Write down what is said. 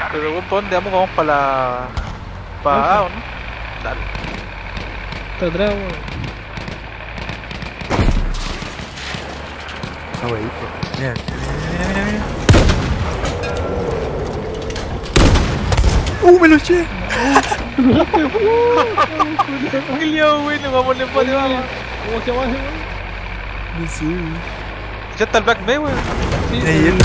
Pero weón, ¿para dónde vamos? Vamos para la... para A, ¿o no? Dale. Está atrás, weón. Ah, wey. Mira, mira, mira. Me lo eché. ¡Qué lío, wey! Nos vamos a poner para abajo. ¿Cómo se llama ese weón? No sé. Ya está el Black May, weón. Sí, Ahí él.